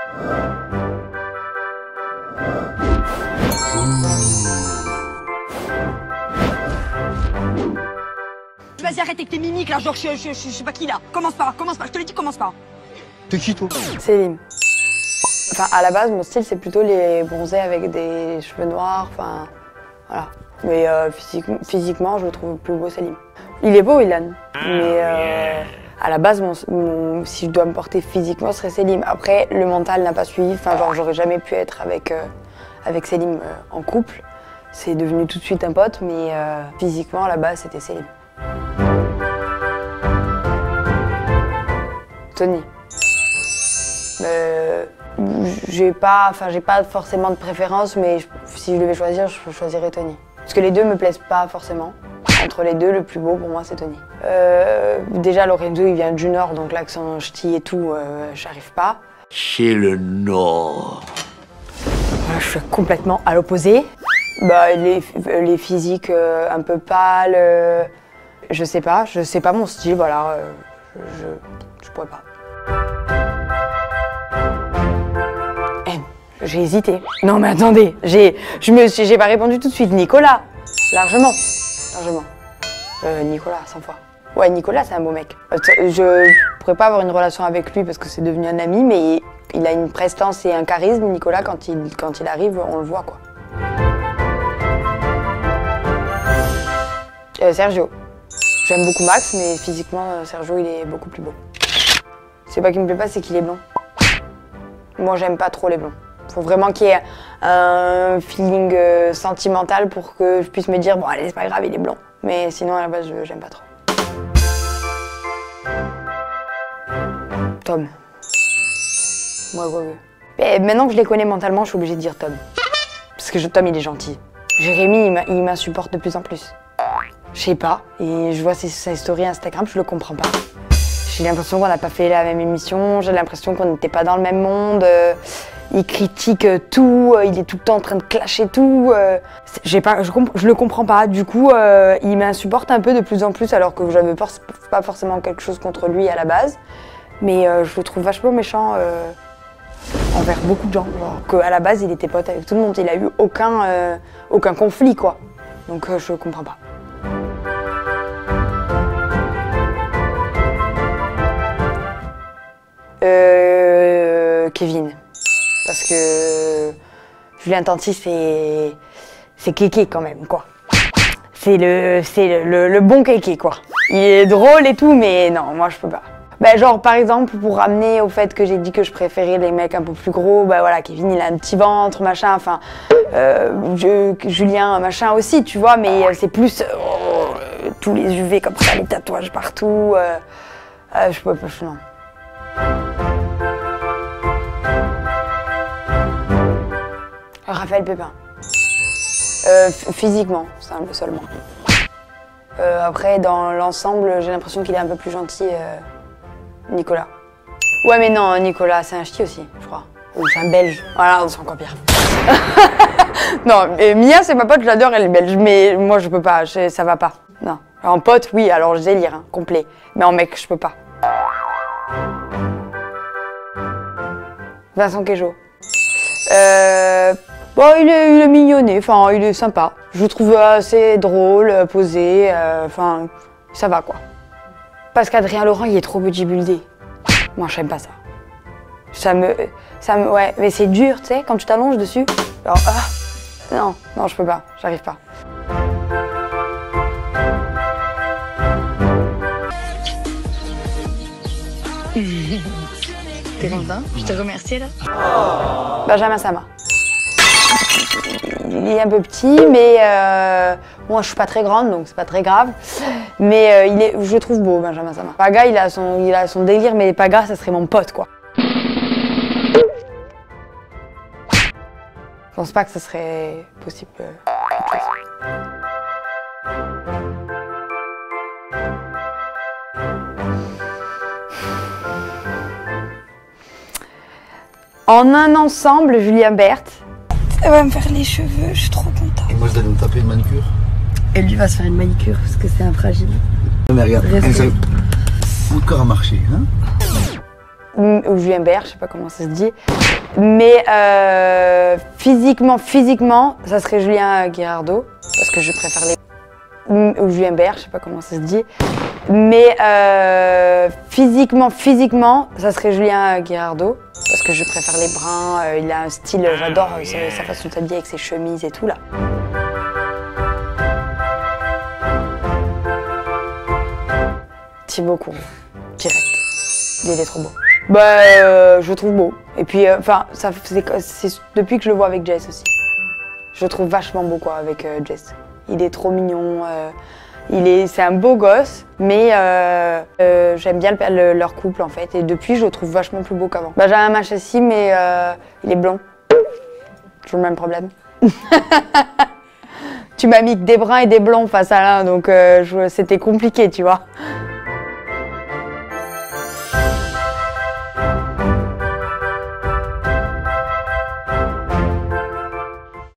Vas-y, arrête avec tes mimiques là, genre je sais pas qui là. Commence pas, je te l'ai dit, commence pas. T'es qui toi? Céline. Enfin, à la base, mon style, c'est plutôt les bronzés avec des cheveux noirs, enfin, voilà. Mais physiquement, je le trouve plus beau, Céline. Il est beau, Ilan. Mais à la base, si je dois me porter physiquement, ce serait Céline. Après, le mental n'a pas suivi. Enfin, genre, j'aurais jamais pu être avec Céline en couple. C'est devenu tout de suite un pote, mais physiquement, à la base, c'était Céline. Tony. J'ai pas forcément de préférence, mais si je devais choisir, je choisirais Tony. Parce que les deux me plaisent pas forcément. Entre les deux, le plus beau pour moi, c'est Tony. Déjà, Lorenzo, il vient du Nord, donc l'accent ch'ti et tout, j'arrive pas. C'est le Nord. Voilà, je suis complètement à l'opposé. Bah, les physiques un peu pâles, je sais pas mon style, voilà, je pourrais pas. J'ai hésité. Non mais attendez, j'ai pas répondu tout de suite. Nicolas, largement. Nicolas, 100 fois. Ouais, Nicolas, c'est un beau mec. Je pourrais pas avoir une relation avec lui parce que c'est devenu un ami, mais il a une prestance et un charisme. Nicolas, quand il arrive, on le voit quoi. Sergio. J'aime beaucoup Max, mais physiquement, Sergio, il est beaucoup plus beau. C'est pas qu'il me plaît pas, c'est qu'il est blond. Moi, j'aime pas trop les blonds. Faut vraiment qu'il y ait un feeling sentimental pour que je puisse me dire, bon allez, c'est pas grave, il est blond. Mais sinon, à la base, j'aime pas trop. Tom. Moi, ouais. Maintenant que je les connais mentalement, je suis obligée de dire Tom. Parce que Tom, il est gentil. Jérémy, il m'insupporte de plus en plus. Je sais pas. Et je vois ses stories Instagram, je le comprends pas. J'ai l'impression qu'on n'a pas fait la même émission, j'ai l'impression qu'on n'était pas dans le même monde. Il critique tout, il est tout le temps en train de clasher tout. Je le comprends pas. Du coup, il m'insupporte un peu de plus en plus, alors que j'avais pas forcément quelque chose contre lui à la base. Mais je le trouve vachement méchant envers beaucoup de gens. Alors qu'à la base, il était pote avec tout le monde. Il a eu aucun conflit, quoi. Donc je comprends pas. Kevin. Parce que Julien Tanti, c'est kéké quand même, quoi. C'est le bon kéké, quoi. Il est drôle et tout, mais non, moi je peux pas. Bah, genre par exemple, pour ramener au fait que j'ai dit que je préférais les mecs un peu plus gros, bah voilà, Kevin il a un petit ventre, machin, enfin, Julien, machin aussi, tu vois, mais c'est plus tous les UV comme ça, les tatouages partout, je peux pas, non. Raphaël Pépin. Physiquement, seulement. Après, dans l'ensemble, j'ai l'impression qu'il est un peu plus gentil, Nicolas. Ouais, mais non, Nicolas, c'est un ch'ti aussi, je crois. Ou c'est un Belge. Voilà, c'est encore pire. Non, Mia, c'est ma pote, je l'adore, elle est belge, mais moi, je peux pas, ça va pas. Non. En pote, oui, alors je délire, hein, complet. Mais en mec, je peux pas. Vincent Queijo. Bon, il est mignonné, enfin, il est sympa. Je le trouve assez drôle, posé, enfin, ça va quoi. Parce qu'Adrien Laurent, il est trop bodybuildé. Moi, j'aime pas ça. Ouais, mais c'est dur, tu sais, quand tu t'allonges dessus. Alors, non, je peux pas, j'arrive pas. T'es content? Je te remercie là. Benjamin Sama. Il est un peu petit, mais moi je suis pas très grande, donc c'est pas très grave. Mais je le trouve beau, Benjamin Sama. Paga, il a son délire, mais Paga, ça serait mon pote, quoi. Je pense pas que ce serait possible. En un ensemble, Julien Berthe. Elle va me faire les cheveux, je suis trop contente. Et moi je dois me taper une manicure. Et lui va se faire une manicure parce que c'est un fragile. Mais regarde, encore à marcher, hein. ou Julien Bert, je sais pas comment ça se dit. Mais physiquement, ça serait Julien Guirardot, parce que je préfère les... Ou Julien Bert, je sais pas comment ça se dit. Mais physiquement, ça serait Julien Guirardot, parce que je préfère les bruns, il a un style, j'adore sa façon de s'habiller avec ses chemises et tout là. Thibaut Courreau, direct. Il est trop beau. Bah, je le trouve beau. Et puis, enfin, c'est depuis que je le vois avec Jess aussi. Je le trouve vachement beau quoi avec Jess. Il est trop mignon. C'est un beau gosse, mais j'aime bien leur couple en fait. Et depuis, je le trouve vachement plus beau qu'avant. Benjamin Machassi, mais il est blond. Toujours le même problème. Tu m'as mis que des bruns et des blonds face à l'un, donc c'était compliqué, tu vois.